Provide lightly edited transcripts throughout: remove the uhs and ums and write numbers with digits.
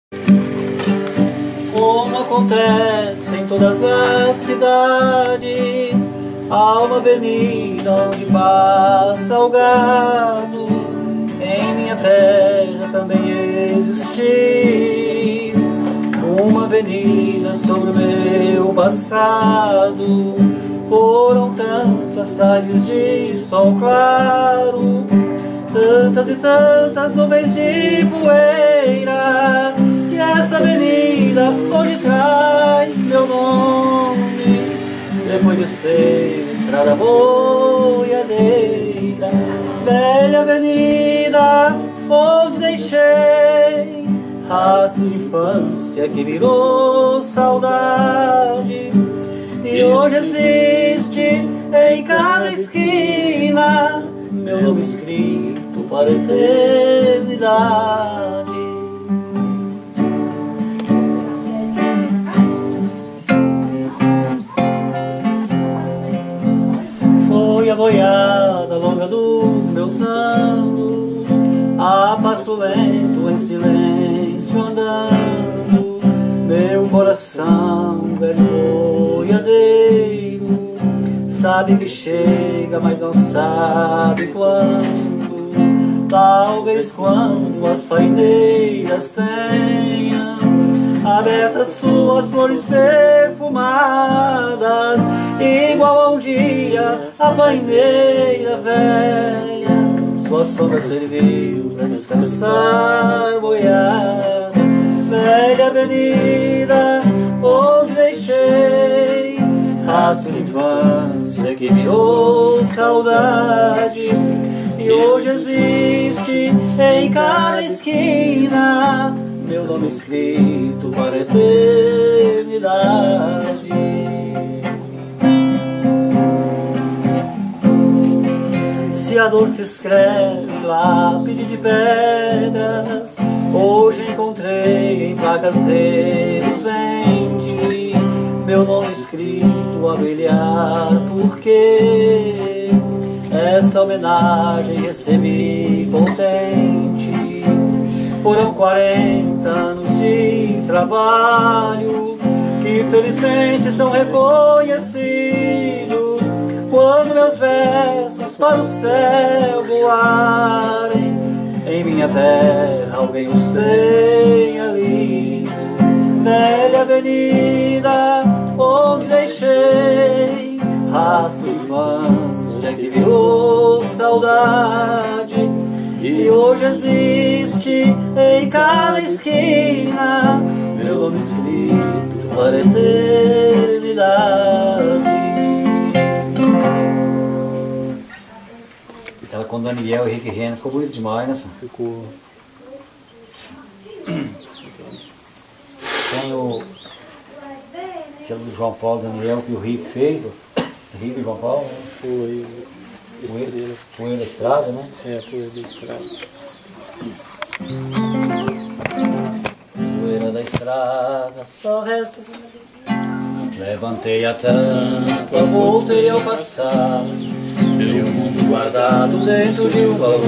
Como acontece em todas as cidades, há uma avenida onde passa o gado. Em minha terra também existe uma avenida sobre o meu passado. Foram tantas tardes de sol claro, tantas e tantas nuvens de poeira, e essa avenida hoje traz meu nome, depois de ser estrada boiadeira. Velha avenida onde deixei rastro de infância que virou saudade, e hoje existe em cada esquina meu nome escrito para a eternidade. Foi a boiada longa dos meus anos, a passo lento em silêncio andando, meu coração velho boiadeiro sabe que chega, mas não sabe quando. Talvez quando as faineiras tenham abertas suas flores perfumadas, igual a um dia a paineira velha, sua sombra serviu para descansar boiada. Velha avenida onde deixei rastro de infância que virou saudade, e hoje existe em cada esquina meu nome escrito para a eternidade. Se a dor se escreve em lápide de pedras, hoje encontrei em placas reluzentes meu nome escrito a brilhar, porque essa homenagem recebi contente. Foram 40 anos de trabalho que felizmente são reconhecidos quando meus versos para o céu voarem. Em minha terra alguém os tenha lido. Velha avenida onde deixei rastro de infância que virou saudade, e hoje existe em cada esquina meu nome escrito para a eternidade. Ela com Daniel e Henrique Renner ficou bonito demais, né? Ficou. Tem o aquele do João Paulo Daniel que o Rick fez, o Rick e João Paulo, né? Foi Estrela. Poeira da Estrada, né? É, Poeira da Estrada. Poeira da estrada, só resta. Levantei a tampa, voltei ao passado, meu mundo guardado dentro de um baú,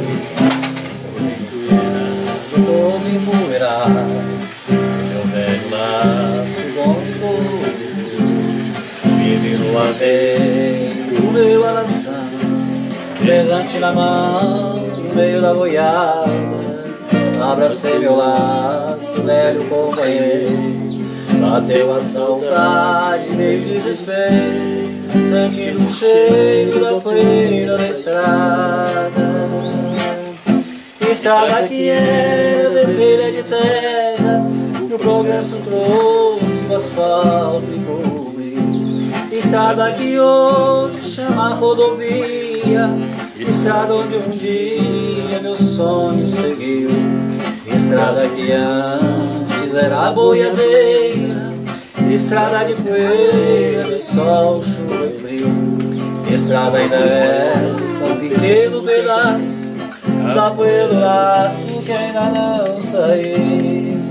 todo empoeirado, meu velho laço bom de couro, me virou aveiro o meu alazão, berrante na mão, no meio da boiada, abracei meu laço, velho companheiro. Bateu a saudade, meio desespero, sentindo o cheiro da poeira da estrada. Estrada que era vermelha de terra, que o progresso trouxe o asfalto e cobriu. Estrada que hoje chama rodovia, estrada onde um dia meu sonho seguiu. Estrada que antes era boiadeira, estrada de poeira, de sol, chuva e frio. Estrada ainda esta, um pequeno pedaço da poeira do laço que ainda não saiu.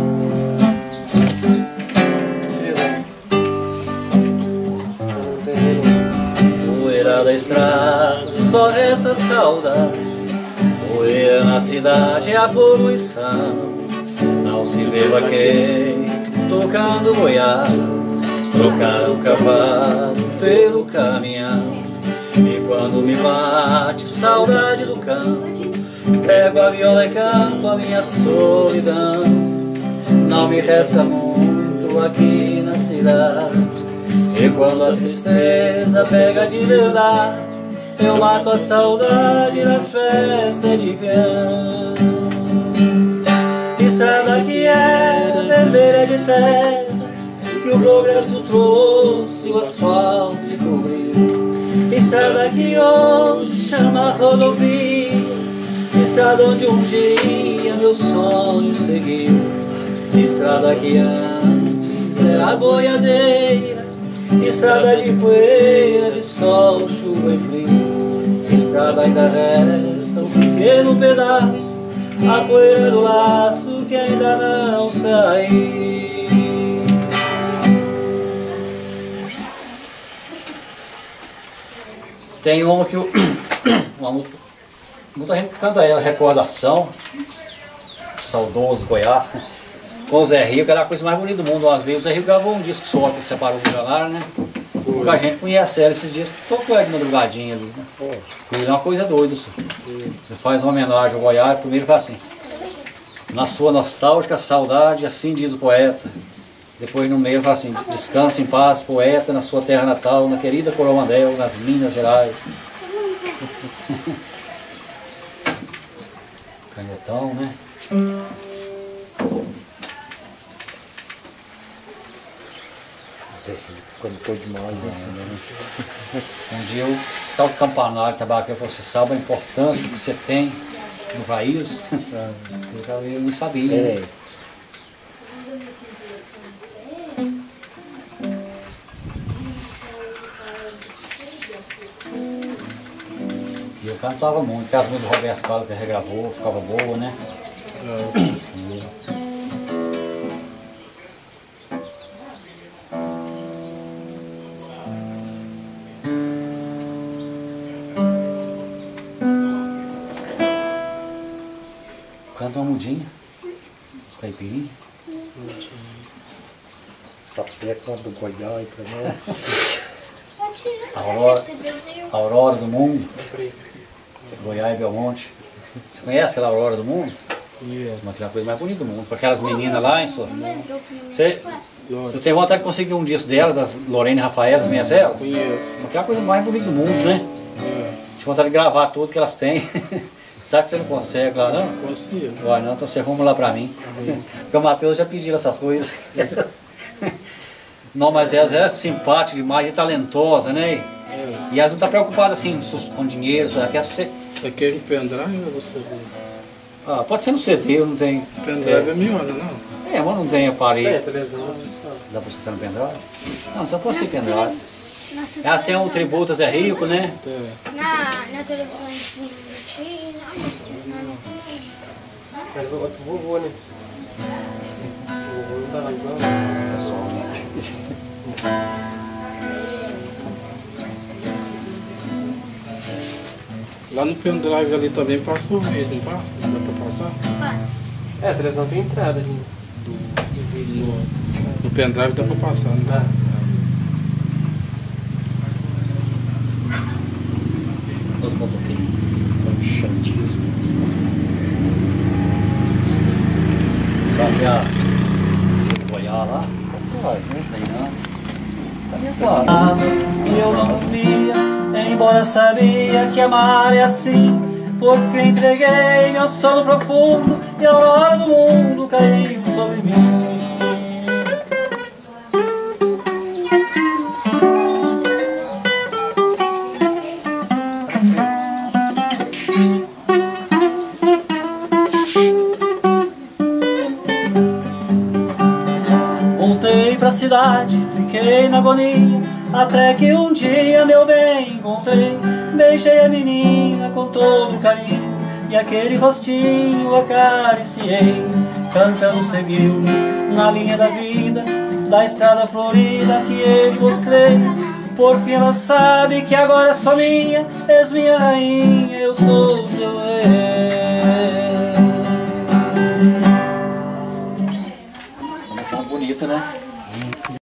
Poeira da estrada, só resta saudade. Poeira na cidade é a poluição, não se vê vaqueiro tocando goiaba, trocar o cavalo pelo caminhão. E quando me bate saudade do campo, pego a viola e canto a minha solidão. Não me resta muito aqui na cidade, e quando a tristeza pega de verdade, eu mato a saudade nas festas de peão. Estrada que é vermelha de terra, que o progresso trouxe, o asfalto e cobriu. Estrada que hoje chama rodovia, estrada onde um dia meu sonho seguiu. Estrada que antes era boiadeira, estrada de poeira, de sol, chuva e frio. Estrada ainda resta um pequeno pedaço, a poeira do laço que ainda não saiu. Tem uma que muita gente canta ela, Recordação, saudoso Goiás, com o Zé Rio, que era a coisa mais bonita do mundo. Às vezes o Zé Rio gravou um disco só que separou o milionário, né? Pouca gente conhece ela, esses discos tocou ela de madrugadinha ali, né? É uma coisa doida isso. Você faz uma homenagem ao Goiás, primeiro fala assim: na sua nostálgica saudade, assim diz o poeta. Depois no meio fala assim: descansa em paz, poeta, na sua terra natal, na querida Coromandel, nas Minas Gerais. Canhotão, né? Cantou demais, assim, né? Um dia eu estava no campanário, tabaco, eu falei: você sabe a importância que você tem no país? Eu não sabia. É. E eu cantava muito, porque as músicas do Roberto Carlos que regravou, ficava boa, né? Canta uma mudinha, os caipirinhos. Sapeca do Goiás, A Aurora do Mundo, Goiás e Belmonte. Você conhece aquela Aurora do Mundo? Uma coisa mais bonita do mundo, com aquelas meninas lá em sua. Eu tenho vontade de conseguir um disco dela, das Lorena e Rafaela, conhece elas? Conheço. Aquela coisa mais bonita do mundo, né? Tinha vontade de gravar tudo que elas têm. Sabe que você não consegue lá, não? Consigo. Vai não, então você arruma lá pra mim. Porque o Matheus já pediu essas coisas. Não, mas elas é simpática demais e talentosa, né? E elas não estão preocupadas assim com dinheiro, só quer ser. Você quer em pendrive ou você vê? Ah, pode ser no CD, eu não tenho. Pendrive é melhor, não? É, mas não tem aparelho. É, televisão. Dá pra escutar no pendrive? Não, então pode ser pendrive. Elas têm um tributo a Zé Rico, né? Na televisão de China. Vovô, né? Vovô não tá lá igual. Lá no pendrive ali também passa o vídeo, não passa? Não dá pra passar? Passa. É, a televisão tem entrada de vídeo. No pendrive dá pra passar, não dá? Os motoqueiros. Chatíssimo. Sabe a Goiás lá? Faz, né? Tem não. Tá bem claro. E eu não dormia, embora sabia que amar é assim. Por fim entreguei meu sono profundo e a aurora do mundo caiu sobre mim. Voltei pra cidade, fiquei na agonia, até que um dia, meu bem, encontrei. Beijei a menina com todo carinho e aquele rostinho acariciei. Cantando seguiu na linha da vida, da estrada florida que eu lhe mostrei. Por fim ela sabe que agora é só minha, és minha rainha, eu sou seu rei. Essa é bonita, né?